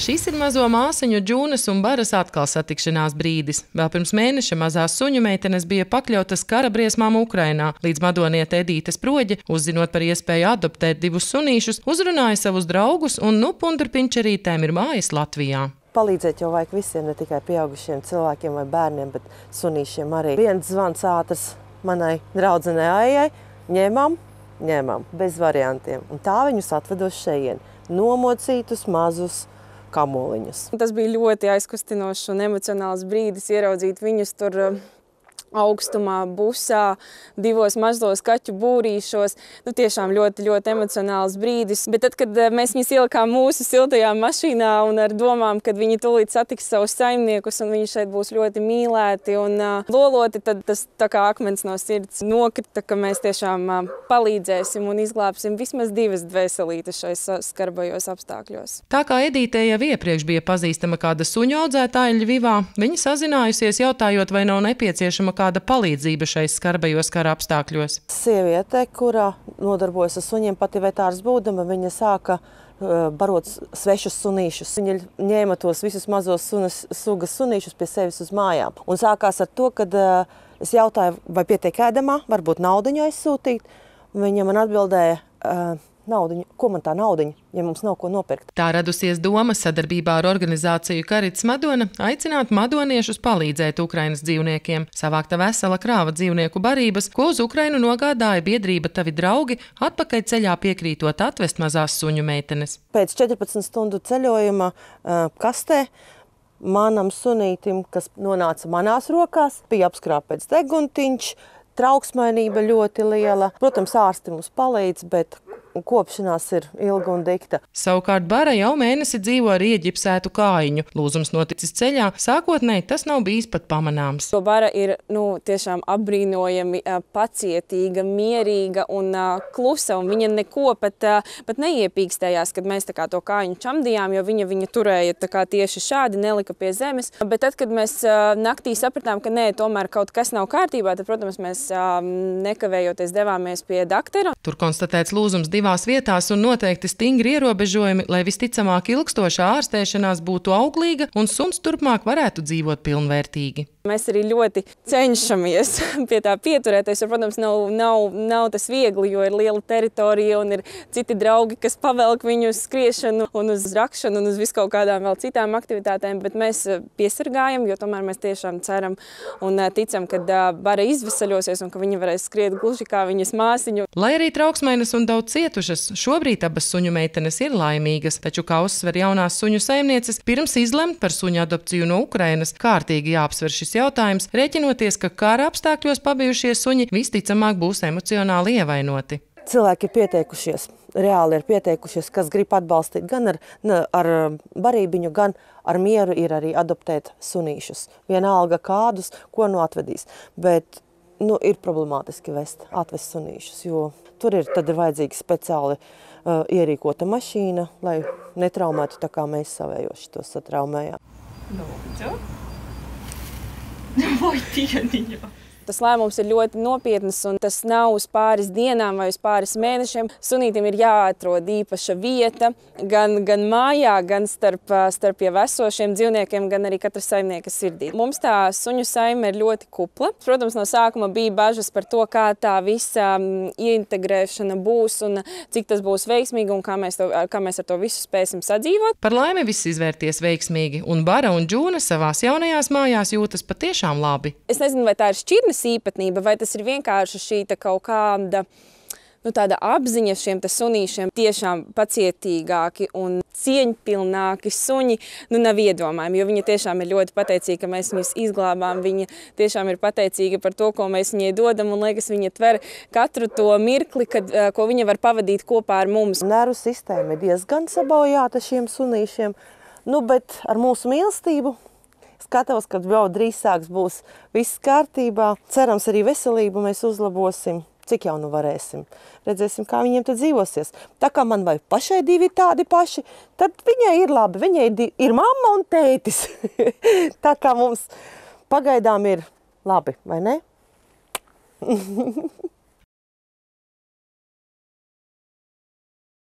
Šis ir mazo māsiņu Džūnas un Baras atkal satikšanās brīdis. Vēl pirms mēneša mazās suņu meitenes bija pakļautas kara briesmām Ukrainā, līdz madoniete Edīte Sproģe, uzzinot par iespēju adoptēt divus sunīšus, uzrunāja savus draugus un nu pundurpinčerītēm ir mājas Latvijā. Palīdzēt jau vajag visiem, ne tikai pieaugušiem cilvēkiem vai bērniem, bet sunīšiem arī. Viens zvans ātrs manai draudzenei Aijai, ņēmām, bez variantiem. Un tā viņus atvedos šejieni, nomocītus mazus kamoliņus. Tas bija ļoti aizkustinošs un emocionāls brīdis ieraudzīt viņus tur augstumā, busā, divos mazos kaķu būrīšos. Tiešām ļoti, ļoti emocionāls brīdis. Bet tad, kad mēs viņus ielikām mūsu siltajā mašīnā un ar domām, kad viņi tūlīt satiks savus saimniekus un viņi šeit būs ļoti mīlēti un loloti, tad tas tā kā akmens no sirds nokrita, ka mēs tiešām palīdzēsim un izglābsim vismaz divas dvēselītes šais skarbajos apstākļos. Tā kā Edītei jau iepriekš bija pazīstama kāda suņu audzētāja Ļvivā, viņa sazinājusies jautājot, vai nav nepieciešama kāda palīdzība šais skarbajos kara apstākļos. Sieviete, kura nodarbojas ar suņiem, pati vetārs būdama, viņa sāka barot svešus sunīšus. Viņa ņēma tos visus mazos sugas sunīšus pie sevis uz mājām. Un sākās ar to, kad es jautāju, vai pietiek ēdamā, varbūt naudiņu aizsūtīt. Viņa man atbildēja, naudiņu, ko man tā naudiņa, ja mums nav ko nopirkt. Tā radusies doma sadarbībā ar organizāciju Karits Madona aicināt madoniešus palīdzēt Ukrainas dzīvniekiem. Savākta vesela krāva dzīvnieku barības, ko uz Ukrainu nogādāja biedrība Tavi draugi, atpakaļ ceļā piekrītot atvest mazās suņu meitenes. Pēc 14 stundu ceļojuma kastē manam sunītim, kas nonāca manās rokās, bija apskrāpēts deguntiņš, trauksmainība ļoti liela. Protams, ārsti mums palīdz, bet kopšanās ir ilga un dikta. Savukārt Bara jau mēnesi dzīvo ar ieģipsētu kājiņu. Lūzums noticis ceļā, sākotnēji tas nav bijis pat pamanāms. Bara ir tiešām apbrīnojami pacietīga, mierīga un klusa, un viņa neko pat neiepīkstējās, kad mēs to kājiņu čamdījām, jo viņa turēja tieši šādi, nelika pie zemes. Bet tad, kad mēs naktī sapratām, ka nē, tomēr kaut kas nav kārtībā, tad, protams, mēs nekavējoties devāmies pie doktora. Tur konstatēts lūzums divās vietās un noteikti stingri ierobežojumi, lai visticamāk ilgstošā ārstēšanās būtu auglīga un suns turpmāk varētu dzīvot pilnvērtīgi. Mēs arī ļoti cenšamies pie tā pieturēties, jo, protams, nav tas viegli, jo ir liela teritorija un ir citi draugi, kas pavelk viņu uz skriešanu un uz rakšanu un uz viskaut kādām vēl citām aktivitātēm, bet mēs piesargājam, jo tomēr mēs tiešām ceram un ticam, ka Bara izvesaļosies un ka viņa varēs skriet gluži kā viņas māsiņu. Lai arī trauksmainas un daudz cietušas, šobrīd abas suņu meitenes ir laimīgas, taču, kā uzsver jaunās suņu saimnieces, pirms izlemt par suņu adopciju no Ukrainas, kārtīgi jāapsver šis jautājums, rēķinoties, ka kara apstākļos pabijušie suņi visticamāk būs emocionāli ievainoti. Cilvēki ir pieteikušies, reāli ir pieteikušies, kas grib atbalstīt gan ar barībiņu, gan ar mieru ir arī adoptēt sunīšus. Vienalga kādus, ko atvedīs. Bet ir problemātiski atvest sunīšus, jo tur ir vajadzīga speciāli ierīkota mašīna, lai netraumētu tā kā mēs savējoši to satraumējām. Lūdzu. Vai dieniņā? Tas lēmums ir ļoti nopietns, un tas nav uz pāris dienām vai uz pāris mēnešiem. Sunītim ir jāatrod īpaša vieta gan mājā, gan starp jau esošiem dzīvniekiem, gan arī katra saimnieka sirdī. Mums tā suņu saime ir ļoti kupla. Protams, no sākuma bija bažas par to, kā tā visa ieintegrēšana būs un cik tas būs veiksmīgi un kā mēs ar to visu spēsim sadzīvot. Par laimi viss izvērties veiksmīgi, un Bara un Džūna savās jaunajās mājās jūtas patiešām labi. Es nezinu, vai tā ir šķirnes īpatnība, vai tas ir vienkārši šī kaut kāda tāda apziņa šiem sunīšiem. Tiešām pacietīgāki un cieņpilnāki suņi nav iedomājami, jo viņa tiešām ir ļoti pateicīga, ka mēs viņus izglābām. Viņa tiešām ir pateicīga par to, ko mēs viņai dodam, un liekas, viņa tver katru to mirkli, ko viņa var pavadīt kopā ar mums. Nervu sistēma ir diezgan sabojāta šiem sunīšiem, bet ar mūsu mīlestību skatos, ka jau drīzāk būs viss kārtībā. Cerams, arī veselību mēs uzlabosim, cik jau varēsim. Redzēsim, kā viņiem tad dzīvosies. Tā kā man vai pašai divi tādi paši, tad viņai ir labi. Viņai ir mamma un tētis. Tā kā mums pagaidām ir labi, vai ne?